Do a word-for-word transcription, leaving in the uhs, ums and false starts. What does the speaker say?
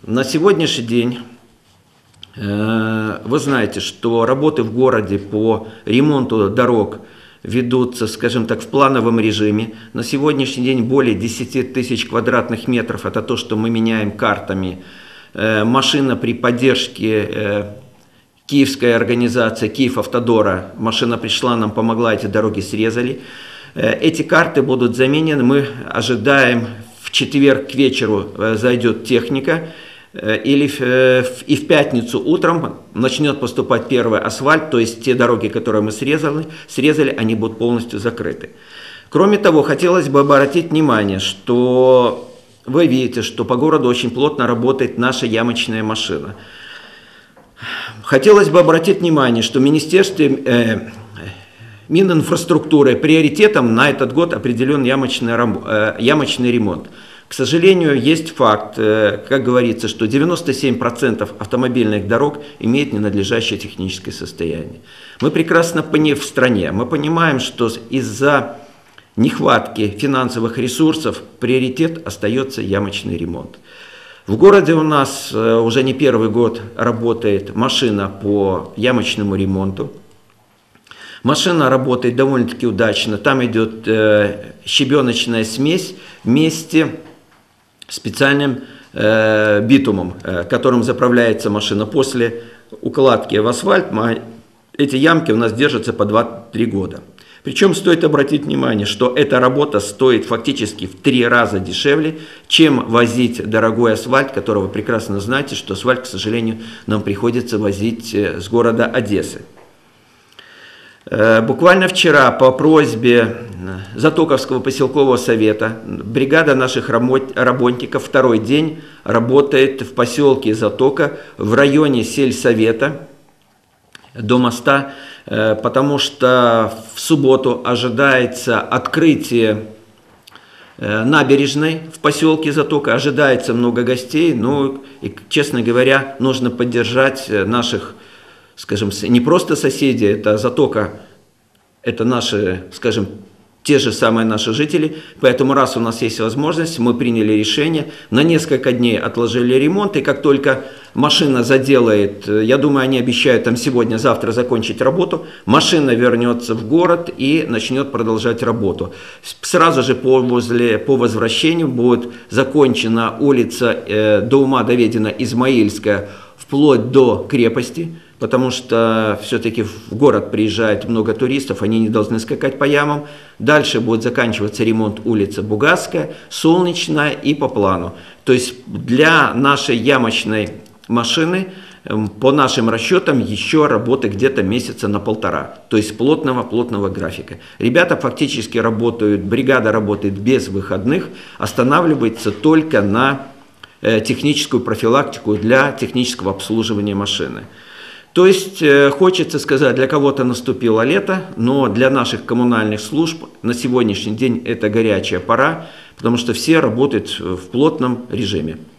На сегодняшний день вы знаете, что работы в городе по ремонту дорог ведутся, скажем так, в плановом режиме. На сегодняшний день более десяти тысяч квадратных метров – это то, что мы меняем картами. Машина при поддержке киевской организации «Киевавтодора», машина пришла, нам помогла, эти дороги срезали. Эти карты будут заменены, мы ожидаем, в четверг к вечеру зайдет техника, или в, и в пятницу утром начнет поступать первый асфальт, то есть те дороги, которые мы срезали, срезали, они будут полностью закрыты. Кроме того, хотелось бы обратить внимание, что вы видите, что по городу очень плотно работает наша ямочная машина. Хотелось бы обратить внимание, что в Министерстве э, Мининфраструктуры приоритетом на этот год определен ямочный, э, ямочный ремонт. К сожалению, есть факт, как говорится, что девяносто семь процентов автомобильных дорог имеют ненадлежащее техническое состояние. Мы прекрасно понимаем в стране, мы понимаем, что из-за нехватки финансовых ресурсов приоритет остается ямочный ремонт. В городе у нас уже не первый год работает машина по ямочному ремонту. Машина работает довольно-таки удачно, там идет щебеночная смесь вместе специальным э, битумом, э, которым заправляется машина. После укладки в асфальт мы, эти ямки у нас держатся по два-три года. Причем стоит обратить внимание, что эта работа стоит фактически в три раза дешевле, чем возить дорогой асфальт, которого вы прекрасно знаете, что асфальт, к сожалению, нам приходится возить с города Одессы. Буквально вчера по просьбе Затоковского поселкового совета бригада наших работников второй день работает в поселке Затока в районе сельсовета до моста, потому что в субботу ожидается открытие набережной в поселке Затока, ожидается много гостей, но, и, честно говоря, нужно поддержать наших, скажем, не просто соседи, это Затока, это наши, скажем, те же самые наши жители, поэтому раз у нас есть возможность, мы приняли решение, на несколько дней отложили ремонт, и как только машина заделает, я думаю, они обещают там сегодня-завтра закончить работу, машина вернется в город и начнет продолжать работу. Сразу же по, возле, по возвращению будет закончена улица, э, до ума доведена Измаильская, вплоть до крепости, потому что все-таки в город приезжает много туристов, они не должны скакать по ямам. Дальше будет заканчиваться ремонт улицы Бугасская, Солнечная и по плану. То есть для нашей ямочной машины, по нашим расчетам, еще работы где-то месяца на полтора. То есть плотного-плотного графика. Ребята фактически работают, бригада работает без выходных, останавливается только на техническую профилактику для технического обслуживания машины. То есть, хочется сказать, для кого-то наступило лето, но для наших коммунальных служб на сегодняшний день это горячая пора, потому что все работают в плотном режиме.